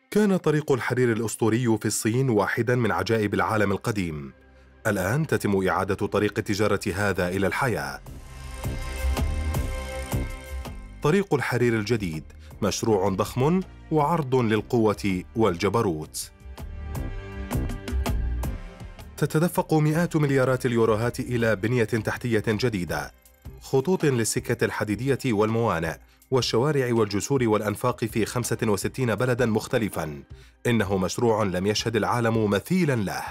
كان طريق الحرير الأسطوري في الصين واحداً من عجائب العالم القديم. الآن تتم إعادة طريق التجارة هذا إلى الحياة. طريق الحرير الجديد مشروع ضخم وعرض للقوة والجبروت. تتدفق مئات مليارات اليوروهات إلى بنية تحتية جديدة، خطوط للسكة الحديدية والموانئ والشوارع والجسور والأنفاق في 65 بلداً مختلفاً. إنه مشروع لم يشهد العالم مثيلاً له.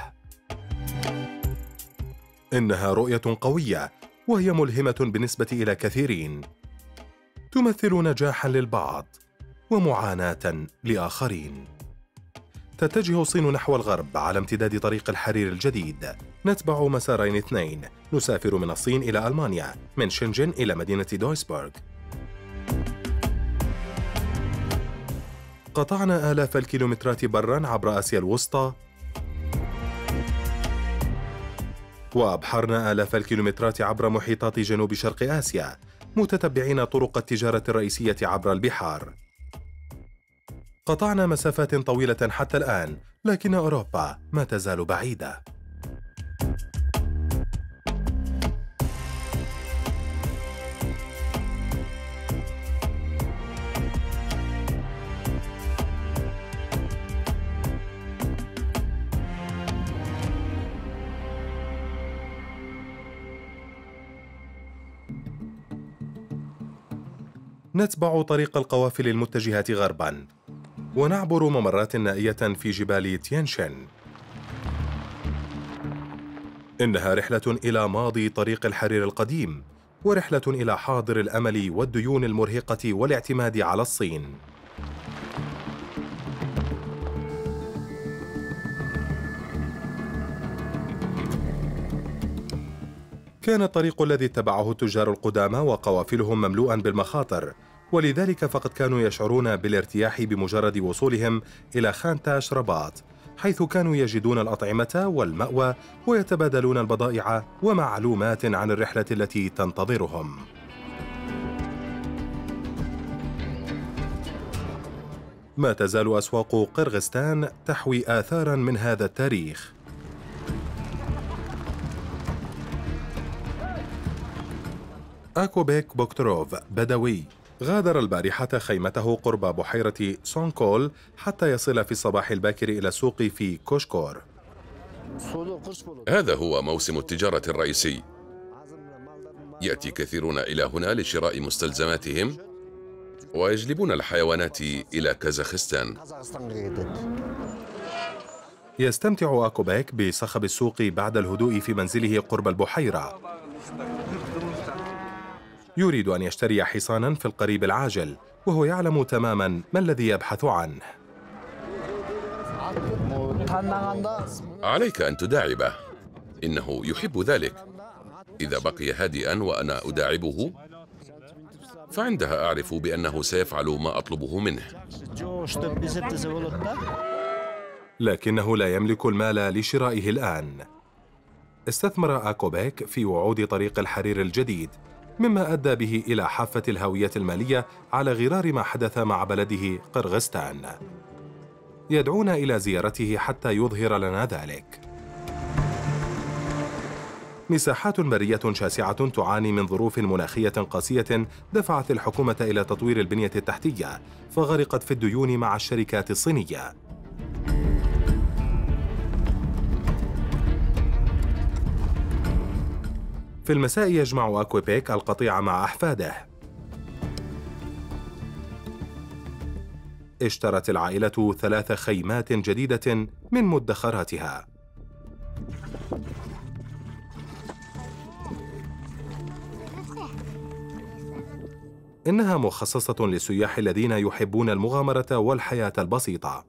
إنها رؤية قوية وهي ملهمة بالنسبة إلى كثيرين، تمثل نجاحاً للبعض ومعاناة لآخرين. تتجه الصين نحو الغرب على امتداد طريق الحرير الجديد. نتبع مسارين اثنين، نسافر من الصين إلى ألمانيا، من شنجن إلى مدينة دويسبورغ. قطعنا آلاف الكيلومترات براً عبر آسيا الوسطى، وأبحرنا آلاف الكيلومترات عبر محيطات جنوب شرق آسيا، متتبعين طرق التجارة الرئيسية عبر البحار. قطعنا مسافات طويلة حتى الآن، لكن أوروبا ما تزال بعيدة. نتبع طريق القوافل المتجهة غرباً، ونعبر ممرات نائية في جبال تيانشن. إنها رحلة إلى ماضي طريق الحرير القديم، ورحلة إلى حاضر الأمل والديون المرهقة والاعتماد على الصين. كان الطريق الذي اتبعه التجار القدامى وقوافلهم مملوءاً بالمخاطر، ولذلك فقد كانوا يشعرون بالارتياح بمجرد وصولهم إلى خانتاش رباط، حيث كانوا يجدون الأطعمة والمأوى ويتبادلون البضائع ومعلومات عن الرحلة التي تنتظرهم. ما تزال أسواق قرغستان تحوي آثاراً من هذا التاريخ. آكوبيك بوكتروف بدوي غادر البارحة خيمته قرب بحيرة سونكول حتى يصل في الصباح الباكر إلى السوق في كوشكور. هذا هو موسم التجارة الرئيسي. يأتي كثيرون إلى هنا لشراء مستلزماتهم ويجلبون الحيوانات إلى كازاخستان. يستمتع آكوبيك بصخب السوق بعد الهدوء في منزله قرب البحيرة. يريد أن يشتري حصاناً في القريب العاجل، وهو يعلم تماماً ما الذي يبحث عنه. عليك أن تداعبه، إنه يحب ذلك. إذا بقي هادئاً وأنا أداعبه، فعندها أعرف بأنه سيفعل ما أطلبه منه. لكنه لا يملك المال لشرائه الآن. استثمر آكوبيك في وعود طريق الحرير الجديد، مما أدى به إلى حافة الهوية المالية على غرار ما حدث مع بلده قرغستان. يدعونا إلى زيارته حتى يظهر لنا ذلك. مساحات برية شاسعة تعاني من ظروف مناخية قاسية دفعت الحكومة إلى تطوير البنية التحتية، فغرقت في الديون مع الشركات الصينية. في المساء يجمع آكوبيك القطيع مع أحفاده. اشترت العائلة 3 خيمات جديدة من مدخراتها. إنها مخصصة للسياح الذين يحبون المغامرة والحياة البسيطة.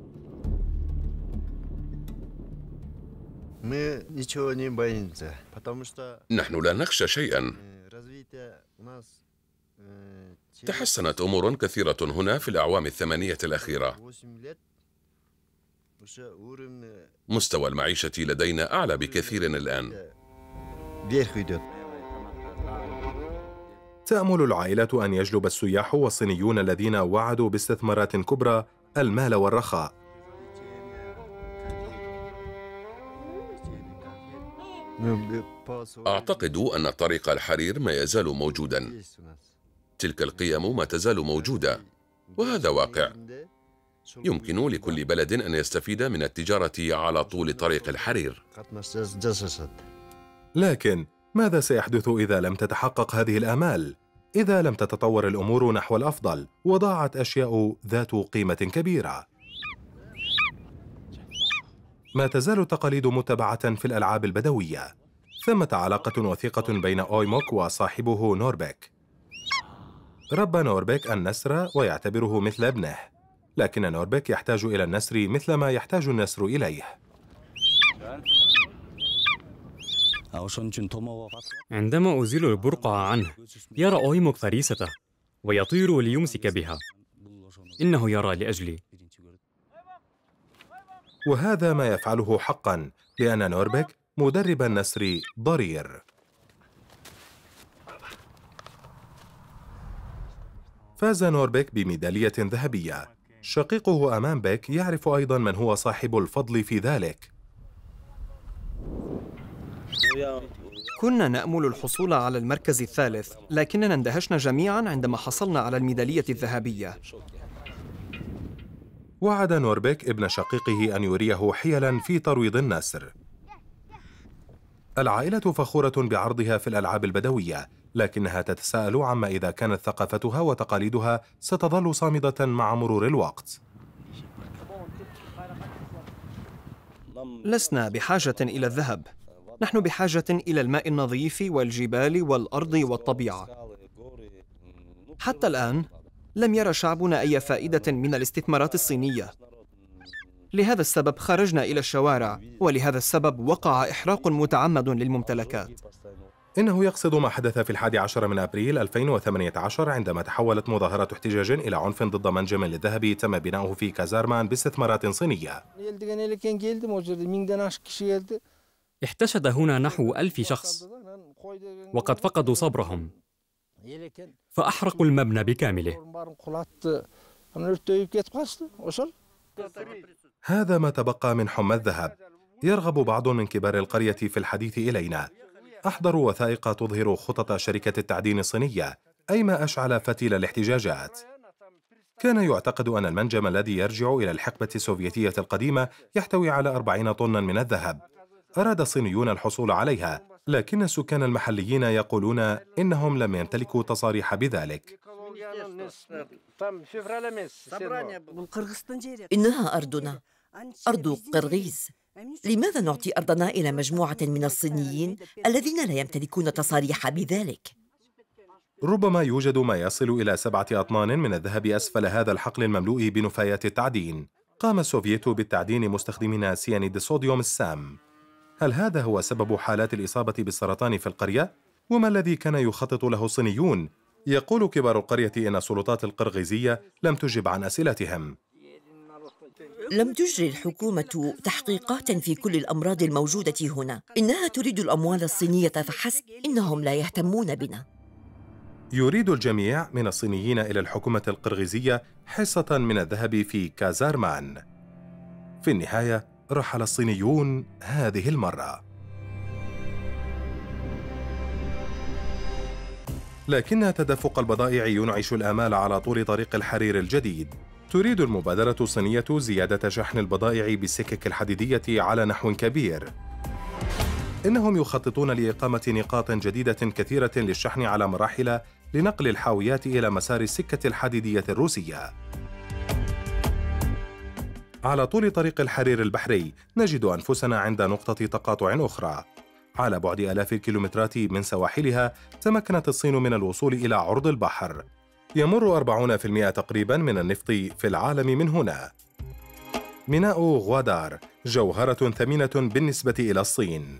نحن لا نخشى شيئاً. تحسنت أمور كثيرة هنا في الأعوام 8 الأخيرة. مستوى المعيشة لدينا أعلى بكثير الآن. تأمل العائلة أن يجلب السياح والصينيون الذين وعدوا باستثمارات كبرى المال والرخاء. أعتقد أن طريق الحرير ما يزال موجوداً. تلك القيم ما تزال موجودة، وهذا واقع. يمكن لكل بلد أن يستفيد من التجارة على طول طريق الحرير. لكن ماذا سيحدث إذا لم تتحقق هذه الآمال؟ إذا لم تتطور الأمور نحو الأفضل وضاعت أشياء ذات قيمة كبيرة؟ ما تزال التقاليد متبعة في الألعاب البدوية. ثمة علاقة وثيقة بين أويموك وصاحبه نوربيك. ربى نوربيك النسر ويعتبره مثل ابنه، لكن نوربيك يحتاج إلى النسر مثل ما يحتاج النسر إليه. عندما أزيل البرقع عنه يرى أويموك فريسته ويطير ليمسك بها. إنه يرى لأجلي. وهذا ما يفعله حقاً، لأن نوربيك مدرب النسر ضرير. فاز نوربيك بميدالية ذهبية. شقيقه أمان بيك يعرف أيضاً من هو صاحب الفضل في ذلك. كنا نأمل الحصول على المركز الثالث، لكننا اندهشنا جميعاً عندما حصلنا على الميدالية الذهبية. وعد نوربيك ابن شقيقه أن يريه حيلاً في ترويض النسر. العائلة فخورة بعرضها في الألعاب البدوية، لكنها تتساءل عما إذا كانت ثقافتها وتقاليدها ستظل صامدة مع مرور الوقت. لسنا بحاجة إلى الذهب، نحن بحاجة إلى الماء النظيف والجبال والأرض والطبيعة. حتى الآن لم يرى شعبنا أي فائدة من الاستثمارات الصينية. لهذا السبب خرجنا إلى الشوارع، ولهذا السبب وقع إحراق متعمد للممتلكات. إنه يقصد ما حدث في 11 من أبريل 2018 عندما تحولت مظاهرة احتجاج إلى عنف ضد منجم للذهب تم بناؤه في كازارمان باستثمارات صينية. احتشد هنا نحو 1000 شخص، وقد فقدوا صبرهم فأحرقوا المبنى بكامله. هذا ما تبقى من حمى الذهب. يرغب بعض من كبار القرية في الحديث إلينا. أحضروا وثائق تظهر خطط شركة التعدين الصينية، أي ما أشعل فتيل الاحتجاجات. كان يعتقد أن المنجم الذي يرجع إلى الحقبة السوفيتية القديمة يحتوي على 40 طناً من الذهب. أراد الصينيون الحصول عليها، لكن السكان المحليين يقولون إنهم لم يمتلكوا تصاريح بذلك. إنها أرضنا، أرض قرغيز. لماذا نعطي أرضنا إلى مجموعة من الصينيين الذين لا يمتلكون تصاريح بذلك؟ ربما يوجد ما يصل إلى 7 أطنان من الذهب أسفل هذا الحقل المملوء بنفايات التعدين. قام السوفييت بالتعدين مستخدمين سيانيد الصوديوم السام. هل هذا هو سبب حالات الإصابة بالسرطان في القرية؟ وما الذي كان يخطط له الصينيون؟ يقول كبار القرية إن السلطات القرغيزية لم تجب عن أسئلتهم. لم تجري الحكومة تحقيقات في كل الأمراض الموجودة هنا. إنها تريد الأموال الصينية فحسب. إنهم لا يهتمون بنا. يريد الجميع من الصينيين إلى الحكومة القرغيزية حصة من الذهب في كازارمان. في النهاية رحل الصينيون هذه المرة. لكن تدفق البضائع ينعش الآمال على طول طريق الحرير الجديد. تريد المبادرة الصينية زيادة شحن البضائع بالسكك الحديدية على نحو كبير. إنهم يخططون لإقامة نقاط جديدة كثيرة للشحن على مراحل لنقل الحاويات إلى مسار السكة الحديدية الروسية. على طول طريق الحرير البحري نجد أنفسنا عند نقطة تقاطع أخرى. على بعد آلاف الكيلومترات من سواحلها تمكنت الصين من الوصول إلى عرض البحر. يمر 40% تقريباً من النفط في العالم من هنا. ميناء غوادار جوهرة ثمينة بالنسبة إلى الصين.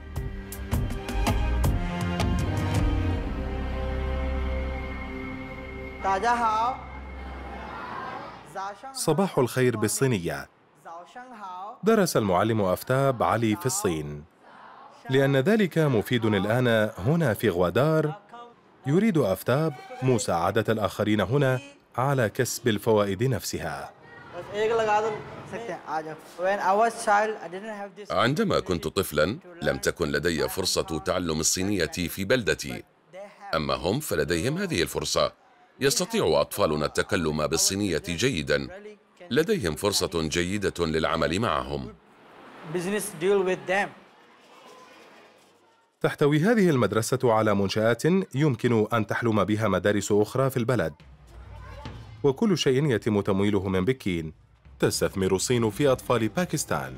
صباح الخير بالصينية. درس المعلم أفتاب علي في الصين، لأن ذلك مفيد الآن هنا في غوادار. يريد أفتاب مساعدة الآخرين هنا على كسب الفوائد نفسها. عندما كنت طفلاً لم تكن لدي فرصة تعلم الصينية في بلدتي، أما هم فلديهم هذه الفرصة. يستطيع أطفالنا التكلم بالصينية جيداً، لديهم فرصة جيدة للعمل معهم. تحتوي هذه المدرسة على منشآت يمكن أن تحلم بها مدارس أخرى في البلد، وكل شيء يتم تمويله من بكين. تستثمر الصين في أطفال باكستان.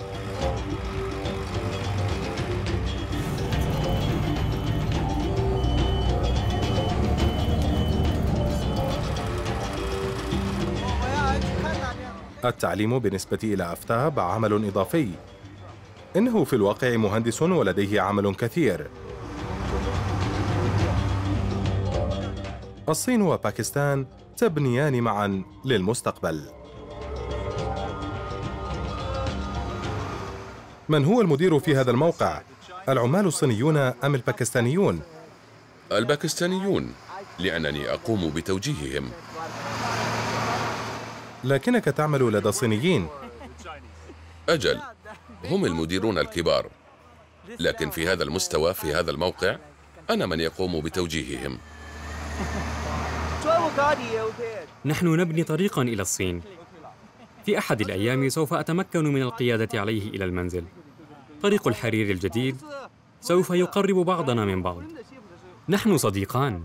التعليم بالنسبة إلى أفتاب عمل إضافي. إنه في الواقع مهندس ولديه عمل كثير. الصين وباكستان تبنيان معاً للمستقبل. من هو المدير في هذا الموقع؟ العمال الصينيون أم الباكستانيون؟ الباكستانيون، لأنني أقوم بتوجيههم. لكنك تعمل لدى الصينيين. أجل، هم المديرون الكبار، لكن في هذا المستوى في هذا الموقع أنا من يقوم بتوجيههم. نحن نبني طريقاً إلى الصين. في أحد الأيام سوف أتمكن من القيادة عليه إلى المنزل. طريق الحرير الجديد سوف يقرب بعضنا من بعض. نحن صديقان.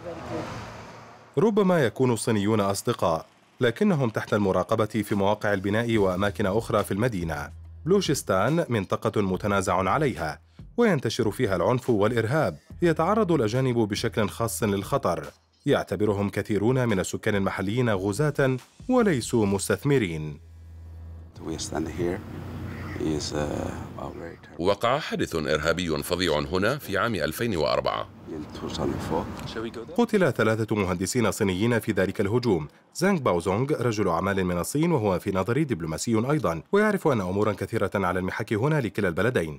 ربما يكون الصينيون أصدقاء، لكنهم تحت المراقبة في مواقع البناء وأماكن أخرى في المدينة. بلوشستان منطقة متنازع عليها، وينتشر فيها العنف والإرهاب. يتعرض الأجانب بشكل خاص للخطر. يعتبرهم كثيرون من السكان المحليين غزاة وليسوا مستثمرين. وقع حادث إرهابي فظيع هنا في عام 2004. قتل 3 مهندسين صينيين في ذلك الهجوم. زانغ باوزونغ رجل أعمال من الصين، وهو في نظري دبلوماسي أيضاً، ويعرف أن أموراً كثيرة على المحك هنا لكلا البلدين.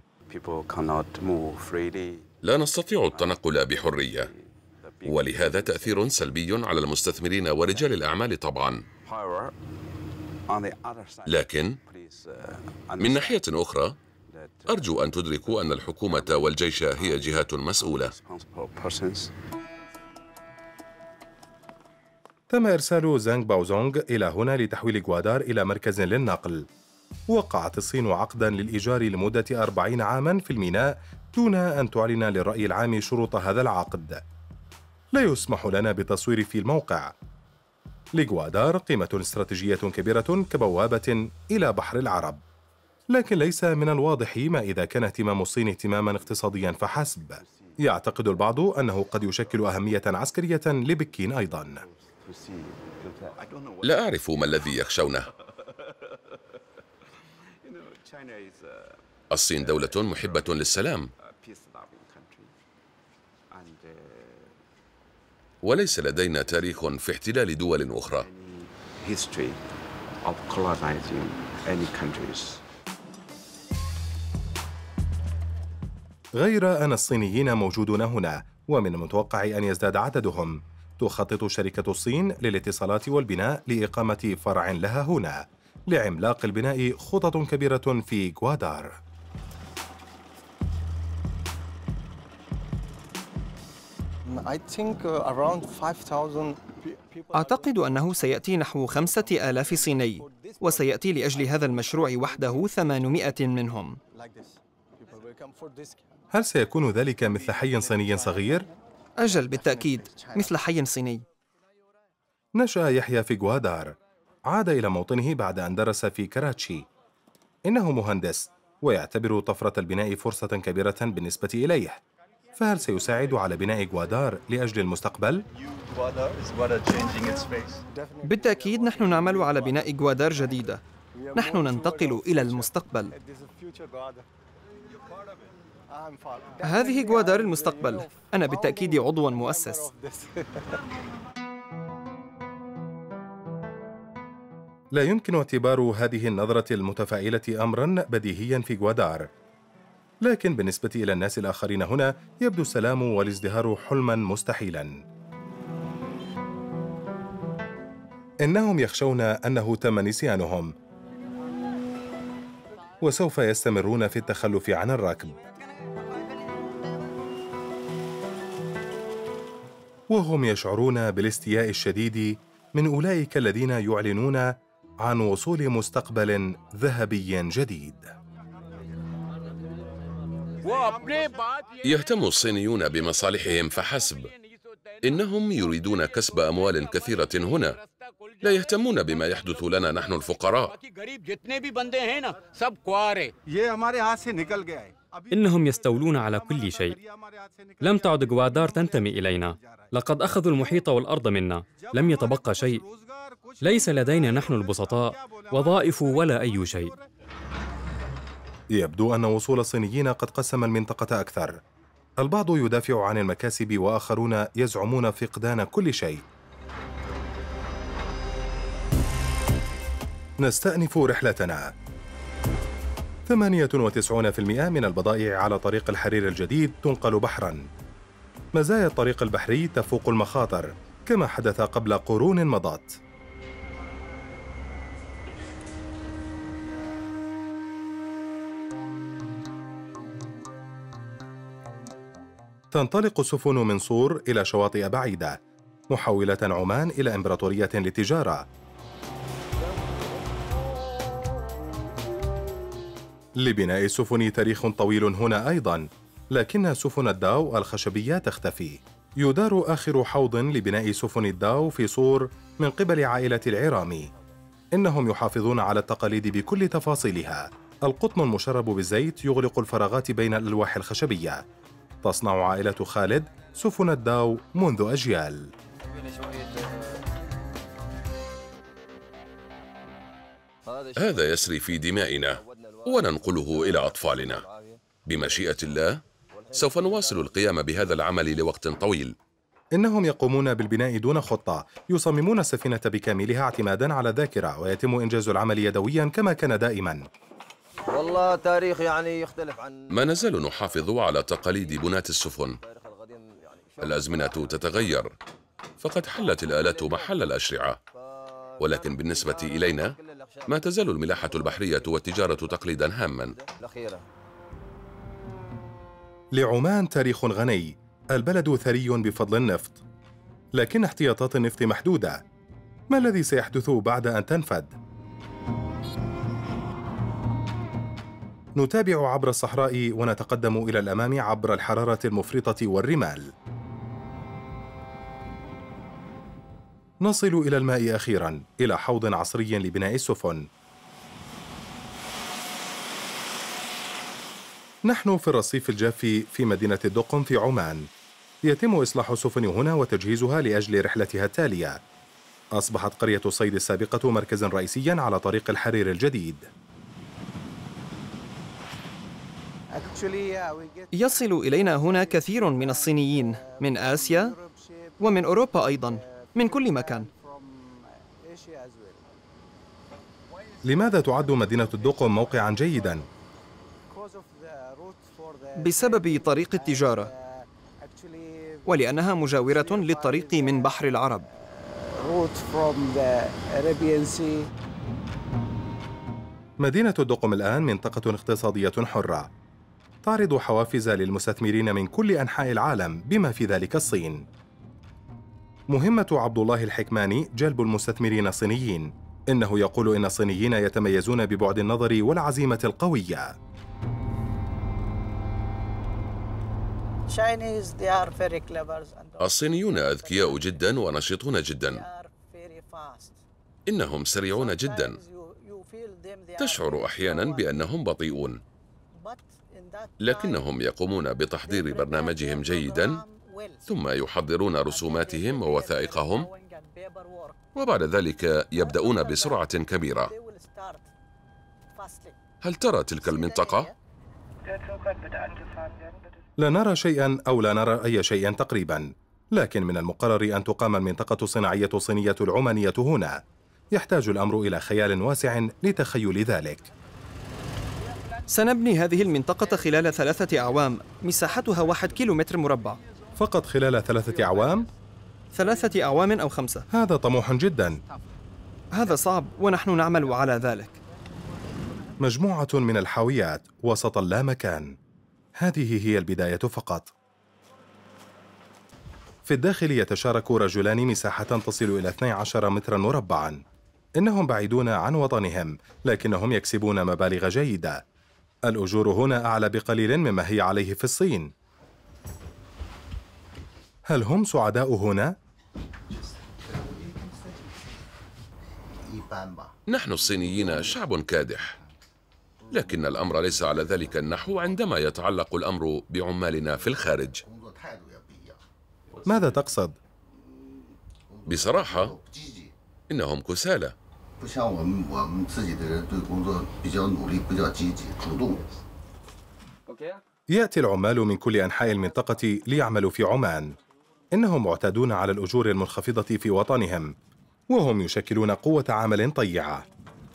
لا نستطيع التنقل بحرية، ولهذا تأثير سلبي على المستثمرين ورجال الأعمال طبعاً. لكن من ناحية أخرى أرجو أن تدركوا أن الحكومة والجيش هي جهات مسؤولة. تم إرسال زانغ باوزونغ إلى هنا لتحويل غوادار إلى مركز للنقل. وقعت الصين عقداً للإيجار لمدة 40 عاماً في الميناء دون أن تعلن للرأي العام شروط هذا العقد. لا يسمح لنا بالتصوير في الموقع. لغوادار قيمة استراتيجية كبيرة كبوابة إلى بحر العرب، لكن ليس من الواضح ما إذا كان اهتمام الصين اهتماماً اقتصادياً فحسب. يعتقد البعض أنه قد يشكل أهمية عسكرية لبكين أيضاً. لا أعرف ما الذي يخشونه. الصين دولة محبة للسلام، وليس لدينا تاريخ في احتلال دول أخرى. غير أن الصينيين موجودون هنا، ومن المتوقع أن يزداد عددهم. تخطط شركة الصين للاتصالات والبناء لإقامة فرع لها هنا، لعملاق البناء خطط كبيرة في غوادار. أعتقد أنه سيأتي نحو 5000 صيني، وسيأتي لأجل هذا المشروع وحده 800 منهم. هل سيكون ذلك مثل حي صيني صغير؟ أجل بالتأكيد، مثل حي صيني. نشأ يحيى في غوادار. عاد إلى موطنه بعد أن درس في كراتشي. إنه مهندس، ويعتبر طفرة البناء فرصة كبيرة بالنسبة إليه. فهل سيساعد على بناء غوادار لأجل المستقبل؟ بالتأكيد نحن نعمل على بناء غوادار جديدة. نحن ننتقل إلى المستقبل. هذه غوادار المستقبل. أنا بالتأكيد عضو مؤسس. لا يمكن اعتبار هذه النظرة المتفائلة أمراً بديهياً في غوادار، لكن بالنسبة إلى الناس الآخرين هنا يبدو السلام والازدهار حلماً مستحيلاً. إنهم يخشون أنه تم نسيانهم وسوف يستمرون في التخلف عن الركب، وهم يشعرون بالاستياء الشديد من أولئك الذين يعلنون عن وصول مستقبل ذهبي جديد. يهتم الصينيون بمصالحهم فحسب. إنهم يريدون كسب أموال كثيرة هنا، لا يهتمون بما يحدث لنا نحن الفقراء. إنهم يستولون على كل شيء. لم تعد إكوادور تنتمي إلينا، لقد أخذوا المحيط والأرض منا، لم يتبقى شيء. ليس لدينا نحن البسطاء وظائف ولا أي شيء. يبدو أن وصول الصينيين قد قسم المنطقة أكثر. البعض يدافع عن المكاسب وآخرون يزعمون فقدان كل شيء. نستأنف رحلتنا. 98% من البضائع على طريق الحرير الجديد تنقل بحراً. مزايا الطريق البحري تفوق المخاطر كما حدث قبل قرون مضت. تنطلق السفن من صور إلى شواطئ بعيدة، محولة عمان إلى إمبراطورية للتجارة. لبناء السفن تاريخ طويل هنا أيضاً، لكن سفن الداو الخشبية تختفي. يدار آخر حوض لبناء سفن الداو في صور من قبل عائلة العرامي. إنهم يحافظون على التقاليد بكل تفاصيلها. القطن المشرب بالزيت يغلق الفراغات بين الألواح الخشبية. تصنع عائلة خالد سفن الداو منذ أجيال. هذا يسري في دمائنا وننقله إلى أطفالنا. بمشيئة الله سوف نواصل القيام بهذا العمل لوقت طويل. إنهم يقومون بالبناء دون خطة، يصممون السفينة بكاملها اعتماداً على الذاكرة، ويتم إنجاز العمل يدوياً كما كان دائماً. والله تاريخ يعني يختلف عن ما نزال نحافظ على تقاليد بناة السفن. الأزمنة تتغير، فقد حلت الآلات محل الأشرعة، ولكن بالنسبة إلينا ما تزال الملاحة البحرية والتجارة تقليداً هاماً. لعمان تاريخ غني، البلد ثري بفضل النفط، لكن احتياطات النفط محدودة. ما الذي سيحدث بعد أن تنفد؟ نتابع عبر الصحراء ونتقدم إلى الأمام عبر الحرارة المفرطة والرمال. نصل إلى الماء أخيراً، إلى حوض عصري لبناء السفن. نحن في الرصيف الجاف في مدينة الدقم في عمان. يتم إصلاح السفن هنا وتجهيزها لأجل رحلتها التالية. أصبحت قرية الصيد السابقة مركزاً رئيسياً على طريق الحرير الجديد. يصل إلينا هنا كثير من الصينيين من آسيا ومن أوروبا أيضاً، من كل مكان. لماذا تعد مدينة الدقم موقعاً جيداً؟ بسبب طريق التجارة، ولأنها مجاورة للطريق من بحر العرب. مدينة الدقم الآن منطقة اقتصادية حرة، تعرض حوافز للمستثمرين من كل أنحاء العالم بما في ذلك الصين. مهمة عبد الله الحكماني جلب المستثمرين الصينيين. إنه يقول إن الصينيين يتميزون ببعد النظر والعزيمة القوية. الصينيون أذكياء جدا ونشيطون جدا. إنهم سريعون جدا. تشعر أحيانا بأنهم بطيئون، لكنهم يقومون بتحضير برنامجهم جيدا، ثم يحضرون رسوماتهم ووثائقهم، وبعد ذلك يبدأون بسرعة كبيرة. هل ترى تلك المنطقة؟ لا نرى شيئاً أو لا نرى أي شيء تقريباً، لكن من المقرر أن تقام المنطقة الصناعية الصينية العمانية هنا. يحتاج الأمر إلى خيال واسع لتخيل ذلك. سنبني هذه المنطقة خلال 3 أعوام، مساحتها 1 كيلومتر مربع. فقط خلال 3 أعوام؟ 3 أعوام أو 5. هذا طموح جدا. هذا صعب ونحن نعمل على ذلك. مجموعة من الحاويات وسط اللامكان. هذه هي البداية فقط. في الداخل يتشارك رجلان مساحة تصل إلى 12 متراً مربعاً. إنهم بعيدون عن وطنهم، لكنهم يكسبون مبالغ جيدة. الأجور هنا أعلى بقليل مما هي عليه في الصين. هل هم سعداء هنا؟ نحن الصينيين شعب كادح، لكن الأمر ليس على ذلك النحو عندما يتعلق الأمر بعمالنا في الخارج. ماذا تقصد؟ بصراحة إنهم كسالى. يأتي العمال من كل أنحاء المنطقة ليعملوا في عمان. إنهم معتادون على الأجور المنخفضة في وطنهم، وهم يشكلون قوة عمل طيعة.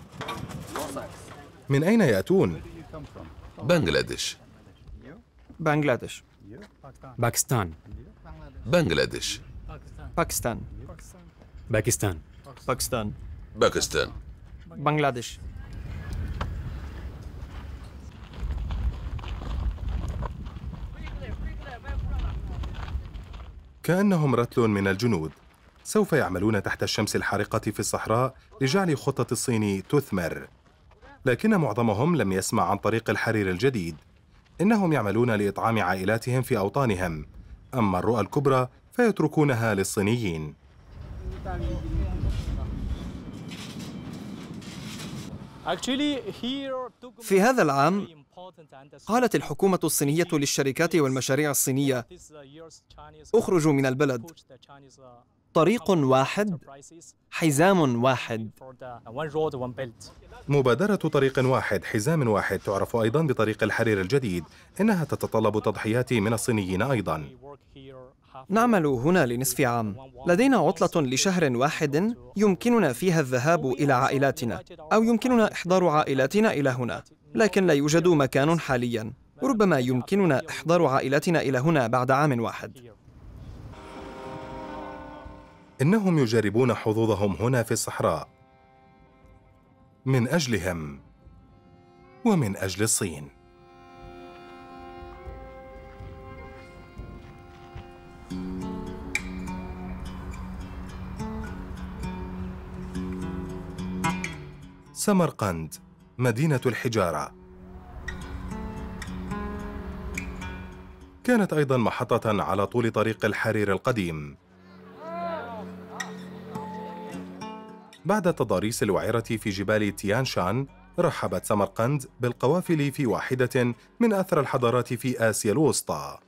من أين يأتون؟ بنغلاديش. بنغلاديش. باكستان. بنغلاديش. باكستان. باكستان. باكستان. باكستان. بنغلاديش. كأنهم رتل من الجنود. سوف يعملون تحت الشمس الحارقة في الصحراء لجعل خطة الصين تثمر. لكن معظمهم لم يسمع عن طريق الحرير الجديد. إنهم يعملون لإطعام عائلاتهم في أوطانهم، أما الرؤى الكبرى فيتركونها للصينيين. في هذا العام قالت الحكومة الصينية للشركات والمشاريع الصينية: اخرجوا من البلد. طريق واحد، حزام واحد. مبادرة طريق واحد حزام واحد تعرف أيضاً بطريق الحرير الجديد. إنها تتطلب تضحيات من الصينيين أيضاً. نعمل هنا لنصف عام. لدينا عطلة لشهر واحد يمكننا فيها الذهاب إلى عائلاتنا، أو يمكننا إحضار عائلاتنا إلى هنا، لكن لا يوجد مكان حالياً. ربما يمكننا إحضار عائلاتنا إلى هنا بعد عام واحد. إنهم يجربون حظوظهم هنا في الصحراء من أجلهم ومن أجل الصين. سمرقند، مدينة الحجارة، كانت أيضاً محطة على طول طريق الحرير القديم. بعد تضاريس الوعرة في جبال تيان شان، رحبت سمرقند بالقوافل في واحدة من أثرى الحضارات في آسيا الوسطى.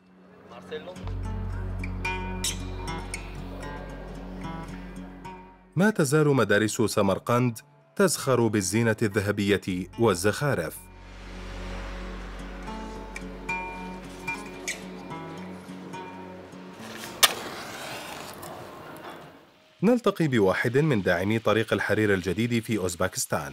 ما تزال مدارس سمرقند تزخر بالزينة الذهبية والزخارف. نلتقي بواحد من داعمي طريق الحرير الجديد في أوزباكستان.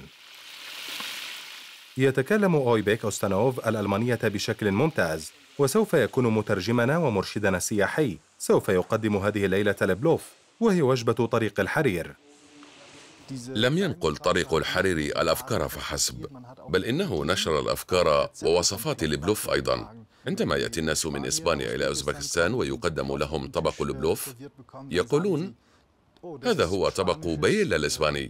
يتكلم أويبيك أوستانوف الألمانية بشكل ممتاز، وسوف يكون مترجمنا ومرشدنا السياحي. سوف يقدم هذه الليلة لبلوف، وهي وجبة طريق الحرير. لم ينقل طريق الحرير الأفكار فحسب، بل إنه نشر الأفكار ووصفات البلوف أيضاً. عندما يأتي الناس من إسبانيا إلى أوزباكستان ويقدم لهم طبق البلوف، يقولون: هذا هو طبق بيلا الإسباني.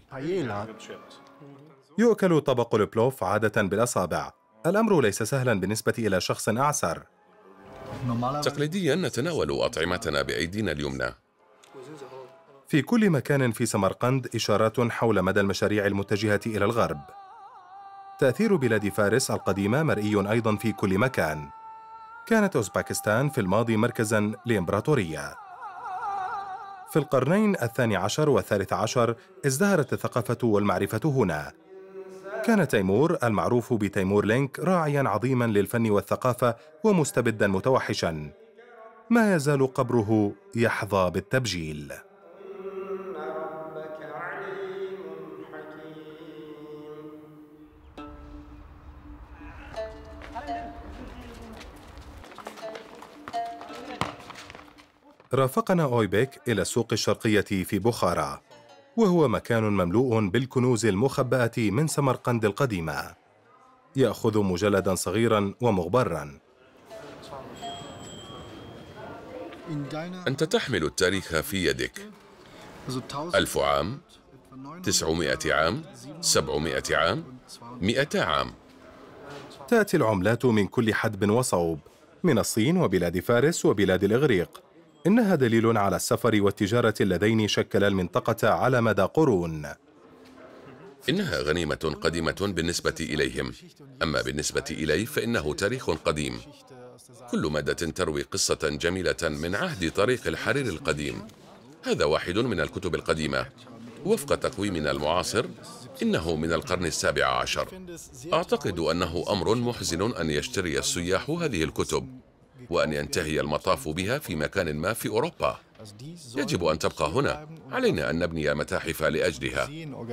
يؤكل طبق البلوف عادة بالأصابع. الأمر ليس سهلا بالنسبة إلى شخص أعسر. تقليديا نتناول أطعمتنا بأيدينا اليمنى. في كل مكان في سمرقند إشارات حول مدى المشاريع المتجهة إلى الغرب. تأثير بلاد فارس القديمة مرئي أيضا في كل مكان. كانت أوزباكستان في الماضي مركزا لإمبراطورية. في القرنين الثاني عشر والثالث عشر ازدهرت الثقافة والمعرفة هنا. كان تيمور المعروف بتيمور لينك راعيا عظيما للفن والثقافة ومستبدا متوحشا. ما يزال قبره يحظى بالتبجيل. رافقنا أويبيك إلى السوق الشرقية في بخارى. وهو مكان مملوء بالكنوز المخبأة من سمرقند القديمة. يأخذ مجلداً صغيراً ومغبراً. أنت تحمل التاريخ في يدك. 1000 عام، 900 عام، 700 عام، 100 عام. تأتي العملات من كل حدب وصوب، من الصين وبلاد فارس وبلاد الإغريق. إنها دليل على السفر والتجارة اللذين شكلا المنطقة على مدى قرون. إنها غنيمة قديمة بالنسبة إليهم، أما بالنسبة إلي فإنه تاريخ قديم. كل مادة تروي قصة جميلة من عهد طريق الحرير القديم. هذا واحد من الكتب القديمة. وفق تقويمنا المعاصر إنه من القرن السابع عشر. أعتقد أنه أمر محزن أن يشتري السياح هذه الكتب وأن ينتهي المطاف بها في مكان ما في أوروبا. يجب أن تبقى هنا. علينا أن نبني متاحف لأجلها.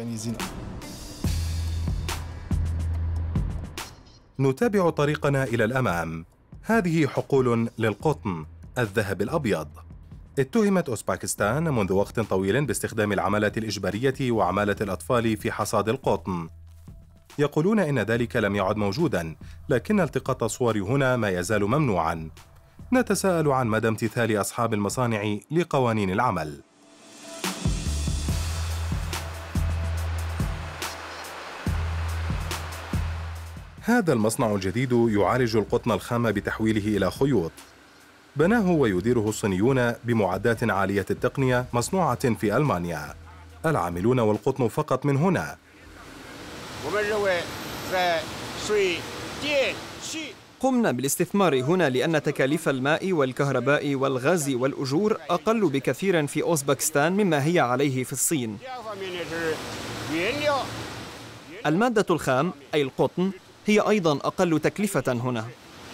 نتابع طريقنا إلى الأمام. هذه حقول للقطن، الذهب الأبيض. اتهمت أوزباكستان منذ وقت طويل باستخدام العمالة الإجبارية وعمالة الأطفال في حصاد القطن. يقولون إن ذلك لم يعد موجوداً، لكن التقاط الصور هنا ما يزال ممنوعاً. نتساءل عن مدى امتثال أصحاب المصانع لقوانين العمل. هذا المصنع الجديد يعالج القطن الخام بتحويله إلى خيوط. بناه ويديره الصينيون بمعدات عالية التقنية مصنوعة في ألمانيا. العاملون والقطن فقط من هنا. قمنا بالاستثمار هنا لأن تكاليف الماء والكهرباء والغاز والأجور أقل بكثير في أوزبكستان مما هي عليه في الصين. المادة الخام أي القطن هي أيضاً أقل تكلفة هنا.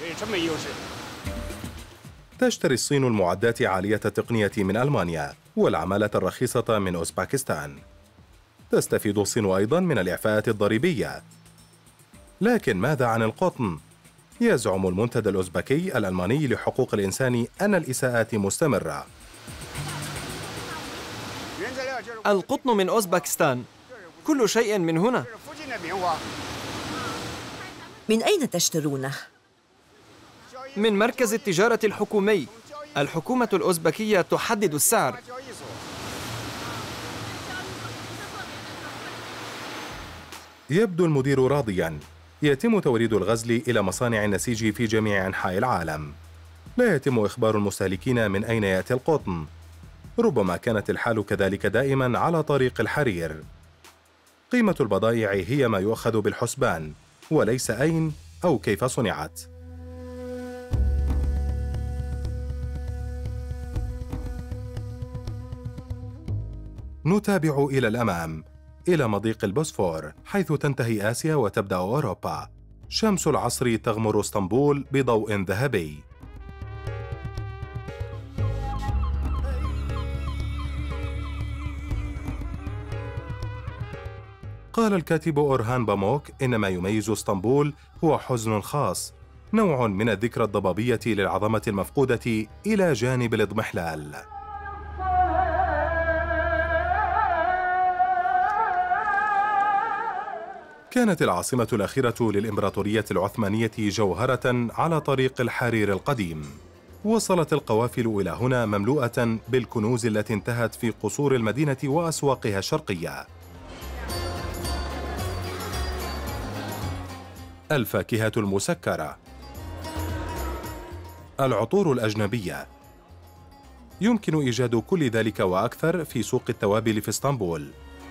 تشتري الصين المعدات عالية التقنية من ألمانيا والعمالة الرخيصة من أوزباكستان. تستفيد الصين أيضاً من الإعفاءات الضريبية. لكن ماذا عن القطن؟ يزعم المنتدى الأوزبكي الألماني لحقوق الإنسان أن الإساءات مستمرة. القطن من أوزبكستان، كل شيء من هنا. من أين تشترونه؟ من مركز التجارة الحكومي. الحكومة الأوزبكية تحدد السعر. يبدو المدير راضياً. يتم توريد الغزل إلى مصانع النسيج في جميع أنحاء العالم. لا يتم إخبار المستهلكين من أين يأتي القطن. ربما كانت الحال كذلك دائماً على طريق الحرير. قيمة البضائع هي ما يؤخذ بالحسبان، وليس أين أو كيف صنعت. نتابع إلى الأمام، إلى مضيق البوسفور، حيث تنتهي آسيا وتبدأ أوروبا. شمس العصر تغمر اسطنبول بضوء ذهبي. قال الكاتب أورهان باموك إن ما يميز اسطنبول هو حزن خاص، نوع من الذكرى الضبابية للعظمة المفقودة إلى جانب الاضمحلال. كانت العاصمة الأخيرة للإمبراطورية العثمانية جوهرة على طريق الحرير القديم. وصلت القوافل إلى هنا مملوءة بالكنوز التي انتهت في قصور المدينة وأسواقها الشرقية. الفاكهة المسكرة، العطور الأجنبية. يمكن إيجاد كل ذلك وأكثر في سوق التوابل في اسطنبول.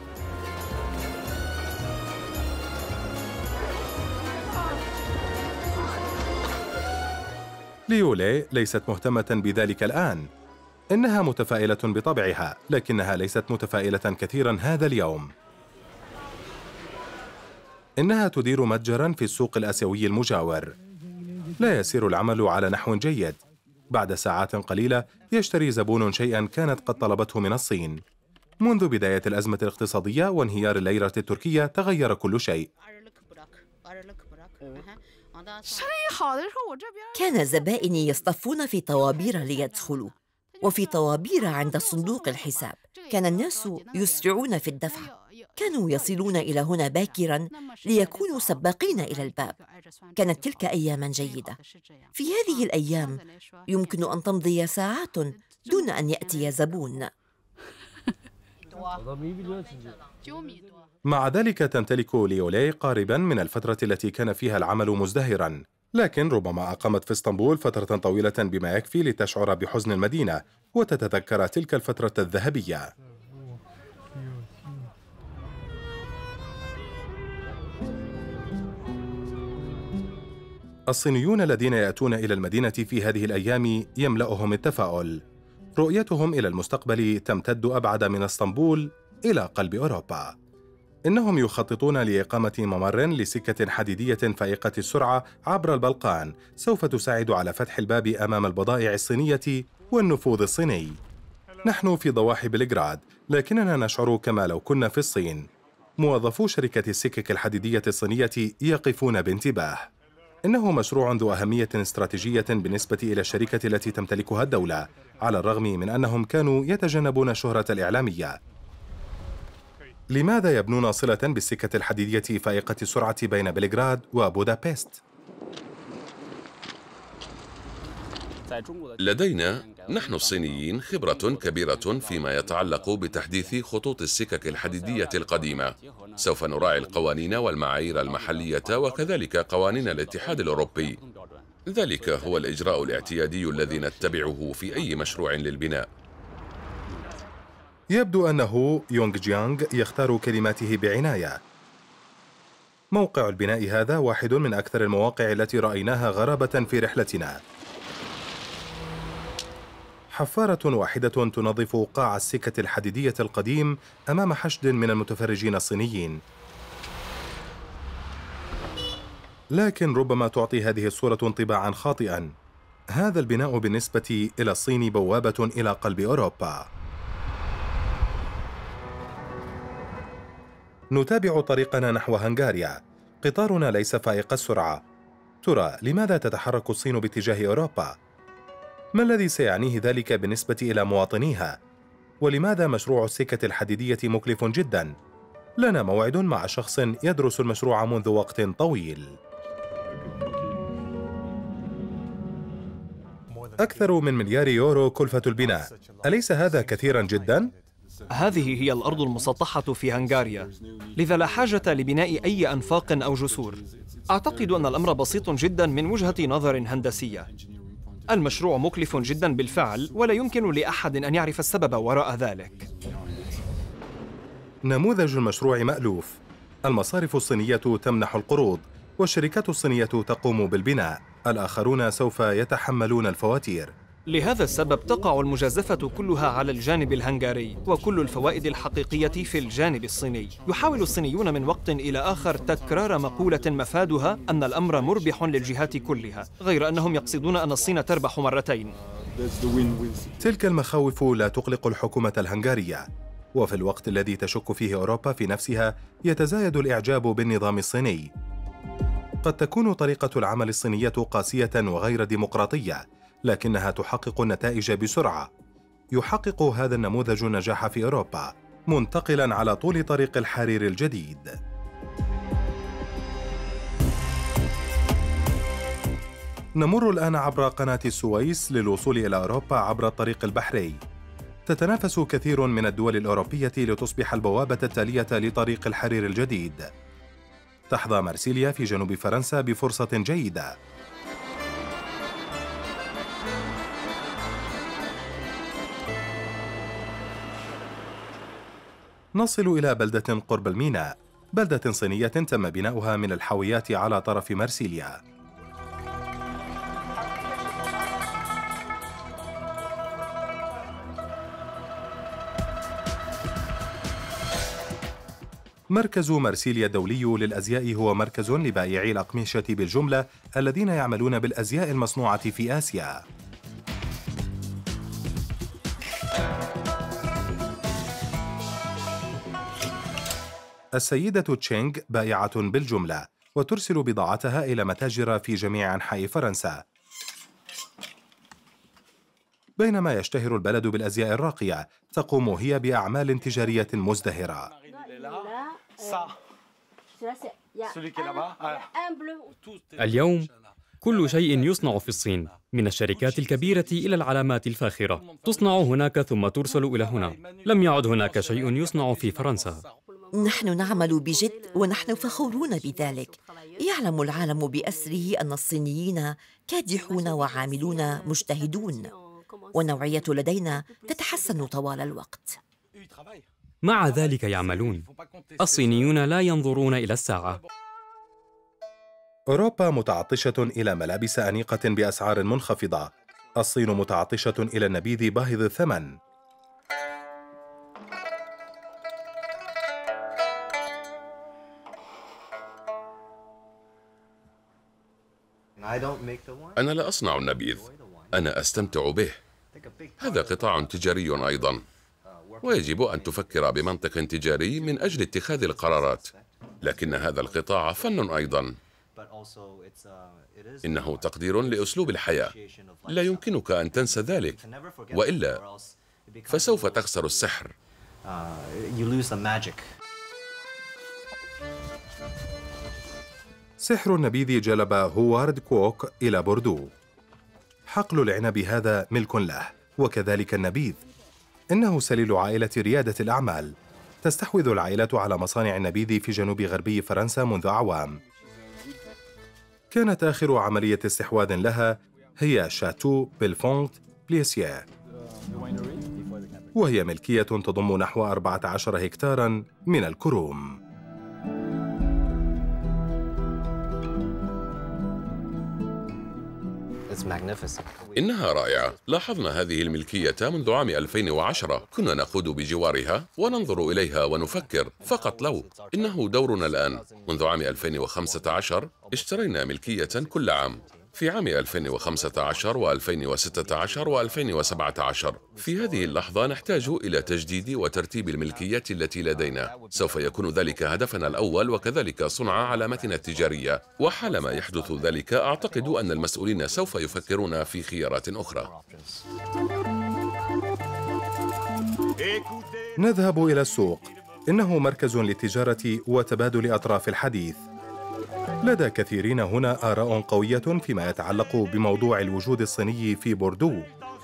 ليولي ليست مهتمة بذلك الآن. إنها متفائلة بطبعها، لكنها ليست متفائلة كثيرا هذا اليوم. إنها تدير متجرا في السوق الآسيوي المجاور. لا يسير العمل على نحو جيد. بعد ساعات قليلة يشتري زبون شيئا كانت قد طلبته من الصين. منذ بداية الأزمة الاقتصادية وانهيار الليرة التركية تغير كل شيء. كان زبائني يصطفون في طوابير ليدخلوا، وفي طوابير عند صندوق الحساب. كان الناس يسرعون في الدفع، كانوا يصلون إلى هنا باكراً ليكونوا سباقين إلى الباب. كانت تلك أياماً جيدة. في هذه الأيام يمكن أن تمضي ساعات دون أن يأتي زبون. مع ذلك تمتلك ليولاي قارباً من الفترة التي كان فيها العمل مزدهراً، لكن ربما أقامت في اسطنبول فترة طويلة بما يكفي لتشعر بحزن المدينة وتتذكر تلك الفترة الذهبية. الصينيون الذين يأتون إلى المدينة في هذه الأيام يملأهم التفاؤل. رؤيتهم إلى المستقبل تمتد أبعد من اسطنبول إلى قلب أوروبا. إنهم يخططون لإقامة ممر لسكة حديدية فائقة السرعة عبر البلقان سوف تساعد على فتح الباب أمام البضائع الصينية والنفوذ الصيني. نحن في ضواحي بلغراد، لكننا نشعر كما لو كنا في الصين. موظفو شركة السكك الحديدية الصينية يقفون بانتباه. إنه مشروع ذو أهمية استراتيجية بالنسبة إلى الشركة التي تمتلكها الدولة، على الرغم من أنهم كانوا يتجنبون الشهرة الإعلامية. لماذا يبنون صلة بالسكة الحديدية فائقة السرعة بين بلغراد وبودابست؟ لدينا نحن الصينيين خبرة كبيرة فيما يتعلق بتحديث خطوط السكك الحديدية القديمة. سوف نراعي القوانين والمعايير المحلية وكذلك قوانين الاتحاد الأوروبي. ذلك هو الإجراء الاعتيادي الذي نتبعه في أي مشروع للبناء. يبدو أنه يونغ جيانغ يختار كلماته بعناية. موقع البناء هذا واحد من أكثر المواقع التي رأيناها غرابة في رحلتنا. حفارة واحدة تنظف قاع السكة الحديدية القديم أمام حشد من المتفرجين الصينيين. لكن ربما تعطي هذه الصورة انطباعاً خاطئاً. هذا البناء بالنسبة إلى الصين بوابة إلى قلب أوروبا. نتابع طريقنا نحو هنغاريا. قطارنا ليس فائق السرعة. ترى لماذا تتحرك الصين باتجاه أوروبا؟ ما الذي سيعنيه ذلك بالنسبة إلى مواطنيها؟ ولماذا مشروع السكة الحديدية مكلف جداً؟ لنا موعد مع شخص يدرس المشروع منذ وقت طويل. أكثر من مليار يورو كلفة البناء. أليس هذا كثيراً جداً؟ هذه هي الأرض المسطحة في هنغاريا، لذا لا حاجة لبناء أي أنفاق أو جسور. أعتقد أن الأمر بسيط جداً من وجهة نظر هندسية. المشروع مكلف جداً بالفعل، ولا يمكن لأحد أن يعرف السبب وراء ذلك. نموذج المشروع مألوف. المصارف الصينية تمنح القروض، والشركات الصينية تقوم بالبناء. الآخرون سوف يتحملون الفواتير. لهذا السبب تقع المجازفة كلها على الجانب الهنغاري، وكل الفوائد الحقيقية في الجانب الصيني. يحاول الصينيون من وقت إلى آخر تكرار مقولة مفادها أن الأمر مربح للجهات كلها، غير أنهم يقصدون أن الصين تربح مرتين. تلك المخاوف لا تقلق الحكومة الهنغارية، وفي الوقت الذي تشك فيه أوروبا في نفسها يتزايد الإعجاب بالنظام الصيني. قد تكون طريقة العمل الصينية قاسية وغير ديمقراطية، لكنها تحقق النتائج بسرعة. يحقق هذا النموذج النجاح في أوروبا، منتقلاً على طول طريق الحرير الجديد. نمر الآن عبر قناة السويس للوصول إلى أوروبا عبر الطريق البحري. تتنافس كثير من الدول الأوروبية لتصبح البوابة التالية لطريق الحرير الجديد. تحظى مارسيليا في جنوب فرنسا بفرصة جيدة. نصل إلى بلدة قرب الميناء، بلدة صينية تم بناؤها من الحاويات على طرف مارسيليا. مركز مارسيليا الدولي للأزياء هو مركز لبائعي الأقمشة بالجملة الذين يعملون بالأزياء المصنوعة في آسيا. السيدة تشينغ بائعة بالجملة وترسل بضاعتها إلى متاجر في جميع أنحاء فرنسا. بينما يشتهر البلد بالأزياء الراقية، تقوم هي بأعمال تجارية مزدهرة. اليوم كل شيء يصنع في الصين، من الشركات الكبيرة إلى العلامات الفاخرة، تصنع هناك ثم ترسل إلى هنا. لم يعد هناك شيء يصنع في فرنسا. نحن نعمل بجد ونحن فخورون بذلك. يعلم العالم بأسره أن الصينيين كادحون وعاملون مجتهدون، ونوعية لدينا تتحسن طوال الوقت. مع ذلك يعملون. الصينيون لا ينظرون إلى الساعة. أوروبا متعطشة إلى ملابس أنيقة بأسعار منخفضة. الصين متعطشة إلى النبيذ باهظ الثمن. أنا لا أصنع النبيذ، أنا أستمتع به. هذا قطاع تجاري أيضاً، ويجب أن تفكر بمنطق تجاري من أجل اتخاذ القرارات. لكن هذا القطاع فن أيضاً. إنه تقدير لأسلوب الحياة، لا يمكنك أن تنسى ذلك، وإلا فسوف تخسر السحر. سحر النبيذ جلب هوارد كوك إلى بوردو. حقل العنب هذا ملك له، وكذلك النبيذ. إنه سليل عائلة ريادة الأعمال. تستحوذ العائلة على مصانع النبيذ في جنوب غربي فرنسا منذ أعوام. كانت آخر عملية استحواذ لها هي شاتو بيلفونت بليسييه، وهي ملكية تضم نحو 14 هكتاراً من الكروم. إنها رائعة. لاحظنا هذه الملكية منذ عام 2010. كنا نقود بجوارها وننظر إليها ونفكر فقط لو إنه دورنا الآن. منذ عام 2015 اشترينا ملكية كل عام، في عام 2015 و2016 و2017. في هذه اللحظة نحتاج إلى تجديد وترتيب الملكيات التي لدينا. سوف يكون ذلك هدفنا الأول، وكذلك صنع علامتنا التجارية. وحالما يحدث ذلك أعتقد أن المسؤولين سوف يفكرون في خيارات أخرى. نذهب إلى السوق. إنه مركز للتجارة وتبادل أطراف الحديث. لدى كثيرين هنا آراء قوية فيما يتعلق بموضوع الوجود الصيني في بوردو.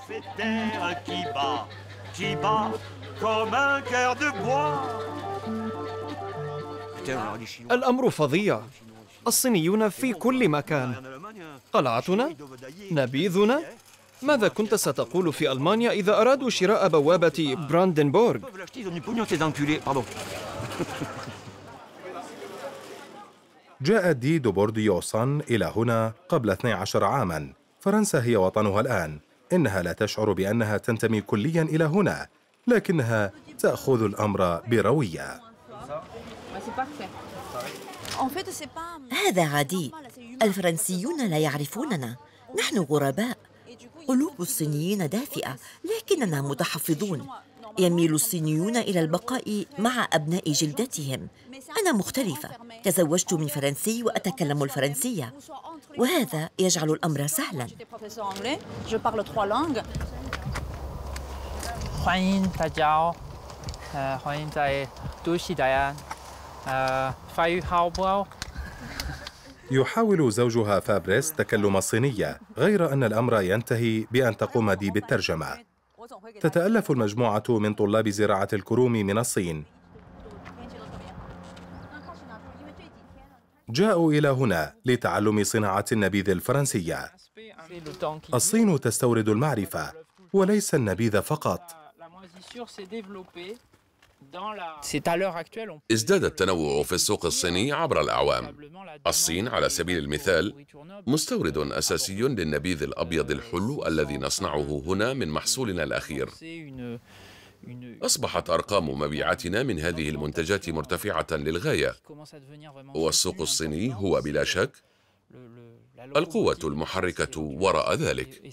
الأمر فظيع. الصينيون في كل مكان. قلعتنا، نبيذنا. ماذا كنت ستقول في ألمانيا إذا أرادوا شراء بوابة براندنبورغ؟ جاء دي دوبورديوسان إلى هنا قبل 12 عاماً. فرنسا هي وطنها الآن. إنها لا تشعر بأنها تنتمي كلياً إلى هنا، لكنها تأخذ الأمر بروية. هذا عادي. الفرنسيون لا يعرفوننا. نحن غرباء. قلوب الصينيين دافئة، لكننا متحفظون. يميل الصينيون إلى البقاء مع أبناء جلدتهم. أنا مختلفة. تزوجت من فرنسي وأتكلم الفرنسية، وهذا يجعل الأمر سهلاً. يحاول زوجها فابريس تكلم الصينية، غير أن الأمر ينتهي بأن تقوم دي بالترجمة. تتألف المجموعة من طلاب زراعة الكروم من الصين. جاءوا إلى هنا لتعلم صناعة النبيذ الفرنسية. الصين تستورد المعرفة وليس النبيذ فقط. ازداد التنوع في السوق الصيني عبر الأعوام. الصين على سبيل المثال مستورد أساسي للنبيذ الأبيض الحلو الذي نصنعه هنا من محصولنا الأخير. أصبحت أرقام مبيعاتنا من هذه المنتجات مرتفعة للغاية، والسوق الصيني هو بلا شك القوة المحركة وراء ذلك.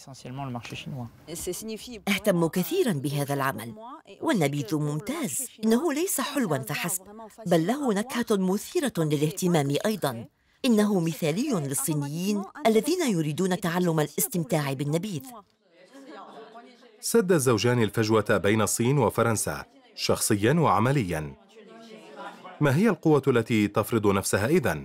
أهتم كثيراً بهذا العمل، والنبيذ ممتاز. إنه ليس حلواً فحسب، بل له نكهة مثيرة للاهتمام أيضاً. إنه مثالي للصينيين الذين يريدون تعلم الاستمتاع بالنبيذ. سد الزوجان الفجوة بين الصين وفرنسا شخصياً وعملياً. ما هي القوة التي تفرض نفسها إذن؟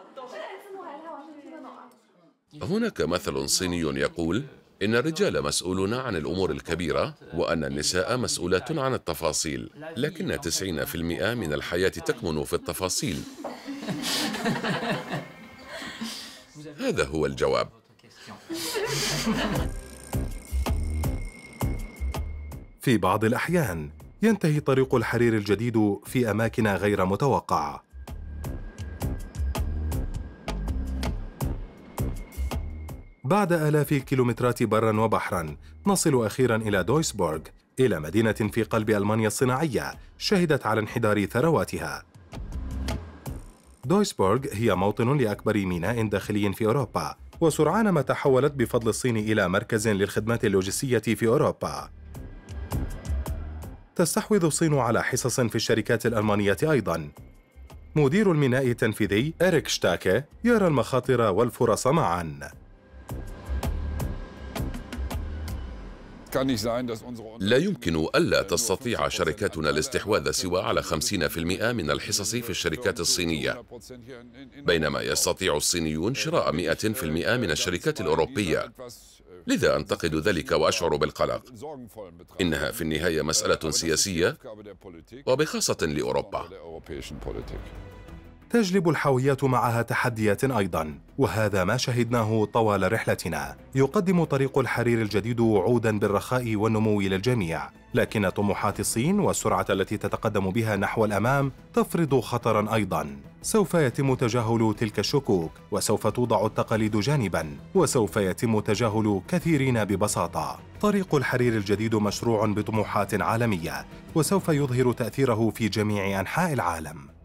هناك مثل صيني يقول إن الرجال مسؤولون عن الأمور الكبيرة وأن النساء مسؤولات عن التفاصيل، لكن 90% من الحياة تكمن في التفاصيل. هذا هو الجواب. في بعض الأحيان ينتهي طريق الحرير الجديد في أماكن غير متوقعة. بعد آلاف الكيلومترات برا وبحرا نصل أخيرا إلى دويسبورغ، إلى مدينة في قلب ألمانيا الصناعية شهدت على انحدار ثرواتها. دويسبورغ هي موطن لأكبر ميناء داخلي في أوروبا، وسرعان ما تحولت بفضل الصين إلى مركز للخدمات اللوجستية في أوروبا. تستحوذ الصين على حصص في الشركات الألمانية أيضاً. مدير الميناء التنفيذي إريك شتاكي يرى المخاطر والفرص معاً. لا يمكن ألا تستطيع شركاتنا الاستحواذ سوى على 50% من الحصص في الشركات الصينية، بينما يستطيع الصينيون شراء 100% من الشركات الأوروبية. لذا أنتقد ذلك وأشعر بالقلق. إنها في النهاية مسألة سياسية وبخاصة لأوروبا. تجلب الحاويات معها تحديات أيضاً، وهذا ما شهدناه طوال رحلتنا. يقدم طريق الحرير الجديد وعوداً بالرخاء والنمو للجميع، لكن طموحات الصين والسرعة التي تتقدم بها نحو الأمام تفرض خطراً أيضاً. سوف يتم تجاهل تلك الشكوك، وسوف توضع التقاليد جانباً، وسوف يتم تجاهل كثيرين ببساطة. طريق الحرير الجديد مشروع بطموحات عالمية، وسوف يظهر تأثيره في جميع أنحاء العالم.